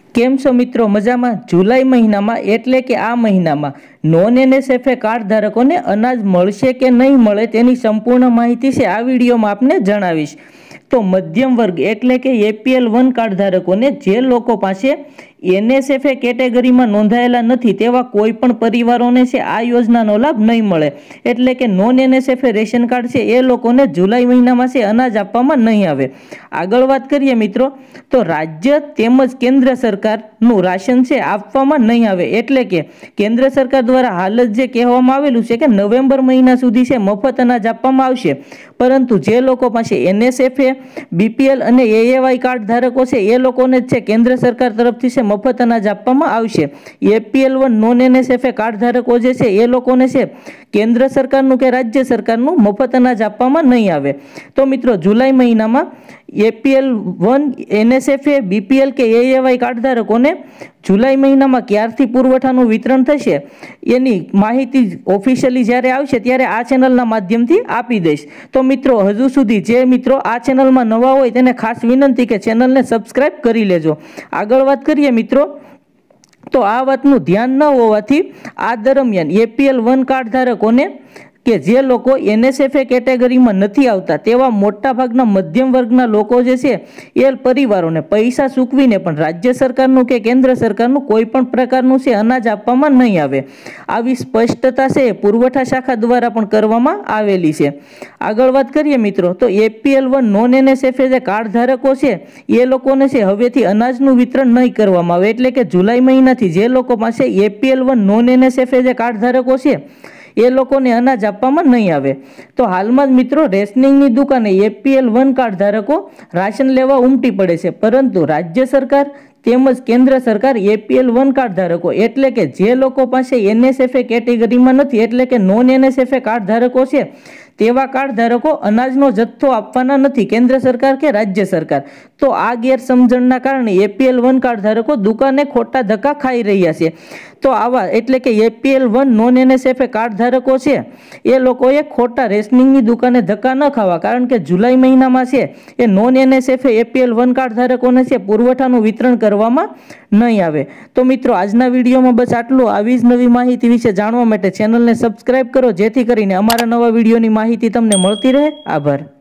केम छो मित्रों मजा में। जुलाई महीना में एटले के आ महीना में नॉन एनएसएफए कार्ड धारकों ने अनाज मळशे के नहीं मळे तेनी संपूर्ण माहिती से आ वीडियो में आपने जणावीश। तो मध्यम वर्ग एटले के एपीएल 1 कार्ड धारकों ने जे लोको पासे एनएसएफए केटेगरी में नोंधायेला नथी तेवा कोईपण परिवारों से आ योजनानो लाभ नहीं मळे। एटले के नॉन एनएसएफए रेशन कार्ड छे ए लोकोने जुलाई महीना में से अनाज आपवामां नहीं आवे। आगळ वात करीए मित्रों तो राज्य तेमज केंद्र सरकारनुं राशन छे आपवामां नहीं आवे। एटले के केंद्र सरकार द्वारा हाल ज जे कहेवामां आवेलुं छे के नवेम्बर महीना सुधी छे मफत अनाज आपवामां आवशे, परंतु जे लोको पासे एनएसएफए बीपीएल अने एएवाय कार्ड धारको छे ए लोकोने छे केंद्र सरकार तरफथी छे मफत अनाज आपवामां आवशे। एपीएल 1 नॉन एनएसएफए कार्ड धारको जे छे ए लोकोने छे केंद्र सरकारनुं के राज्य सरकारनुं मफत अनाज आपवामां नहीं आवे। तो मित्रों जुलाई महीनामां एपीएल 1 एनएसएफए बीपीएल के एएवाय कार्ड धारकोने जुलाई महीनामां क्यारथी पुरवठानुं वितरण थशे एनी माहिती ऑफिशियली ज्यारे आवशे त्यारे आ चेनलना माध्यमथी आपी दईश। तो मित्रों हजू सुधी जे मित्रों आ चेनलमां नवा होय तेने खास विनंती के चेनलने सब्सक्राइब करी लेजो। आगळ वात करीए मित्रों तो आ वातनुं ध्यान न होवाथी आ दरमियान एपीएल 1 कार्ड धारकोने के जे लोको एनएसएफए केटेगरी में नहीं आवता तेवा मोटा भागना मध्यम वर्गना लोको जे छे ए परिवारोने पैसा चूकवीने पण राज्य सरकारनुं के केंद्र सरकारनुं कोईपण प्रकारनुं छे अनाज आपवामां नहीं आवे। आवी स्पष्टता छे पुरवठा शाखा द्वारा पण करवामां आवेली छे। आगळ वात करीए मित्रों तो एपीएल 1 नॉन एनएसएफए जे कार्ड धारको छे ए लोकोने छे हवेथी अनाजनुं वितरण नहीं करवामां आवे। एटले के जुलाई महीनाथी जे लोको पासे एपीएल 1 नॉन एनएसएफए जे कार्ड धारको छे ए लोकोने अनाज आपवामां नहीं आवे। तो हाल में मित्रों रेशनिंगनी दुकाने एपीएल 1 कार्ड धारको राशन लेवा उमटी पड़े छे, परंतु राज्य सरकार तेमज केंद्र सरकार एपीएल 1 कार्ड धारको एटले के जे लोको पासे एनएसएफए केटेगरी में नथी एटले के नॉन एनएसएफए कार्ड धारको छे तेवा कार्ड धारको अनाजनो जत्थो आपवाना नथी केंद्र सरकार के राज्य सरकार। तो आ गैरसमजणना कारणे एपीएल 1 कार्ड धारको दुकाने खोटा धक्का खाई रह्या छे। तो आवा एटले के एपीएल 1 नॉन एनएसएफए कार्ड धारको छे ए लोकोए खोटा रेशनिंगनी दुकाने धक्का न खावा, कारण के जुलाई महीनामां छे ए नॉन एनएसएफए एपीएल 1 कार्ड धारकोने छे पुरवठानुं वितरण करवामां नहीं आवे। तो मित्रों आजना विडियोमां बस आटલું। આવી જ નવી માહિતી વિશે જાણવા માટે ચેનલને સબસ્ક્રાઇબ કરો જેથી કરીને અમારા નવા વિડિયોની માહિતી તમને મળતી રહે। આભાર।